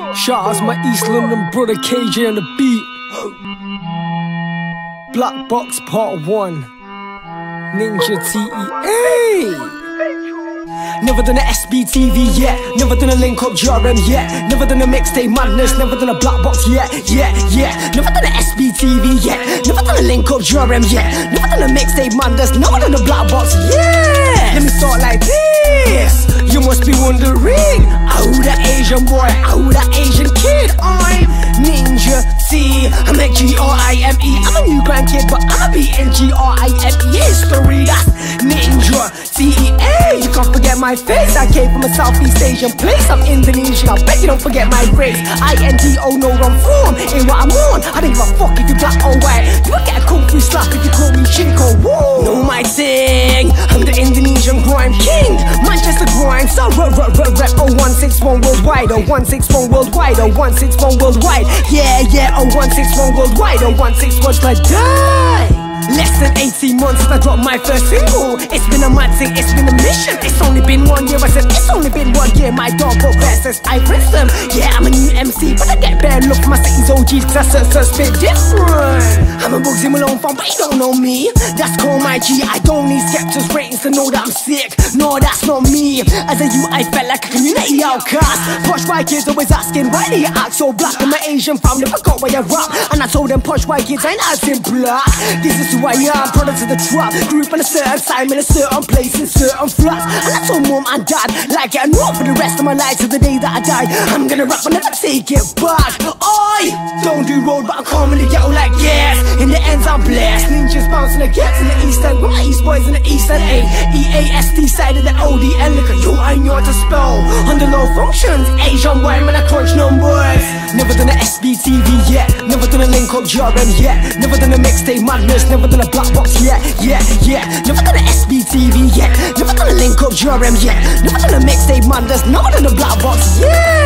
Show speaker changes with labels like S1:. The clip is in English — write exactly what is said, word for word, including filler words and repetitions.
S1: Shout out to my East London brother K J on the beat. Black Box Part one. Ninja T E A. Never done a S B T V yet. Never done a link up J R M yet. Never done a mixtape madness. Never done a black box yet. Yeah, yeah. Never done a S B T V yet. Never done a link up J R M yet. Never done a mixtape madness. Never done a black box. Yeah. Let me start like this. You must be wondering, oh that Asian boy, oh that Asian kid. I'm Ninja T. I'm like G R I M E. I'm a new grandkid, but I'ma be in G R I M E history. That's Ninja T E A. You can't forget my face. I came from a Southeast Asian place. I'm Indonesian. I bet you don't forget my race. I N D O, no wrong form. Ain't what I'm on. I don't give a fuck if you black or white. You will get a kung fu slap if you call me Chinko. Woo. Know my thing. I'm the Indonesian grime king. Manchester grime. So rep rep rep rep. Oh one six one worldwide. Oh one six one worldwide. Oh one six one worldwide. Yeah yeah. Oh one six one worldwide. Oh one six one till I die. Less than eighteen months since I dropped my first single. It's been a mad thing, it's been a mission. It's only been one year, I said it's only been one year. My dog got verses, I rinsed them. Yeah, I'm a new M C, but I get bare look for my city's O Gs, cause I search, search, spit different. I'm a Bugsy Malone fan, but you don't know me. That's called my G, I don't need skeptics ratings to know that I'm sick. No, that's not me. As a youth, I felt like a community outcast. Posh white kids always asking, why do you act so black? I'm an Asian fam, never got where you rap. And I told them posh white kids ain't acting black. This is who I am, product of the trap. Grew up in a certain time, in a certain place, in certain flats. And I told mom and dad, like getting raw for the rest of my life, till the day that I die. I'm gonna rap and never take it back. I don't do road, but I'm calm in the ghetto like yes. In the ends I'm blessed. Ninjas bouncing again in the east end. With my east boys in the east end. A E A S D side of the O D L. Look at you, I know how to spell. Under low functions, Asian boy, man I crunch numbers. Never done a S B T V yet. Never done a link up J R M yet. Never done a mixtape madness. Never done a black box yet. Yeah, yeah. Never done a S B T V yet. Never done a link up J R M yet. Never done a mixtape madness. Never done a black box. Yeah.